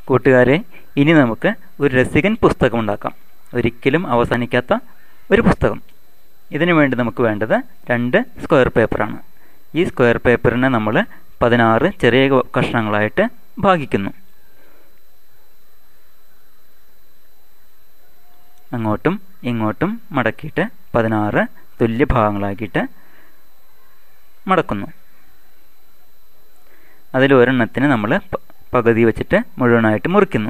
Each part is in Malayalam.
കൂട്ടുകാരെ, ഇനി നമുക്ക് ഒരു രസികൻ പുസ്തകം ഉണ്ടാക്കാം. ഒരിക്കലും അവസാനിക്കാത്ത ഒരു പുസ്തകം. ഇതിനു വേണ്ടി നമുക്ക് വേണ്ടത് 2 സ്ക്വയർ പേപ്പറാണ്. ഈ സ്ക്വയർ പേപ്പറിനെ നമ്മൾ 16 ചെറിയ കഷ്ണങ്ങളായിട്ട് ഭാഗിക്കുന്നു. അങ്ങോട്ടും ഇങ്ങോട്ടും മടക്കിയിട്ട് 16 തുല്യ ഭാഗങ്ങളാക്കിയിട്ട് മടക്കുന്നു. അതിൽ ഒരെണ്ണത്തിന് നമ്മൾ പകുതി വെച്ചിട്ട് മുഴുവനായിട്ട് മുറിക്കുന്നു.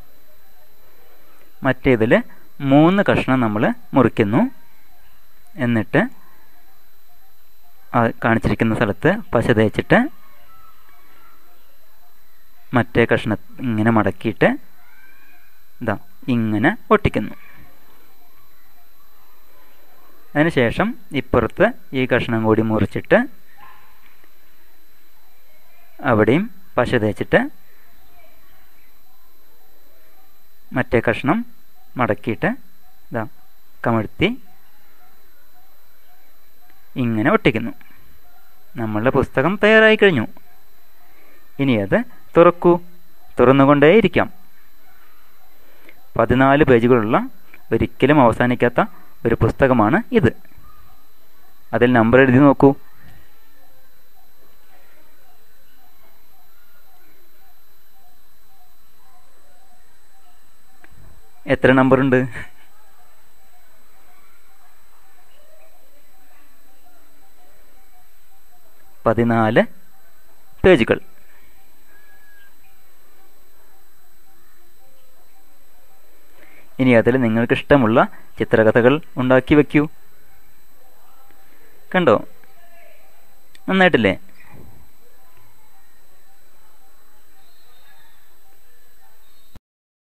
മറ്റേതിൽ 3 കഷ്ണം നമ്മൾ മുറിക്കുന്നു. എന്നിട്ട് കാണിച്ചിരിക്കുന്ന സ്ഥലത്ത് പശ തേച്ചിട്ട് മറ്റേ കഷ്ണം ഇങ്ങനെ മടക്കിയിട്ട് ഇങ്ങനെ ഒട്ടിക്കുന്നു. അതിനുശേഷം ഇപ്പുറത്ത് ഈ കഷ്ണം കൂടി മുറിച്ചിട്ട് അവിടെയും പശ തേച്ചിട്ട് മറ്റേ കഷ്ണം മടക്കിയിട്ട് കമഴ്ത്തി ഇങ്ങനെ ഒട്ടിക്കുന്നു. നമ്മളുടെ പുസ്തകം തയ്യാറായി കഴിഞ്ഞു. ഇനി അത് തുറക്കൂ. തുറന്നുകൊണ്ടേയിരിക്കാം. 14 പേജുകളുള്ള ഒരിക്കലും അവസാനിക്കാത്ത ഒരു പുസ്തകമാണ് ഇത്. അതിൽ നമ്പർ എഴുതി നോക്കൂ. എത്ര നമ്പറുണ്ട്? 14 പേജുകൾ. ഇനി അതിൽ നിങ്ങൾക്ക് ഇഷ്ടമുള്ള ചിത്രകഥകൾ ഉണ്ടാക്കി വയ്ക്കൂ. കണ്ടോ? നന്നായിട്ടില്ലേ?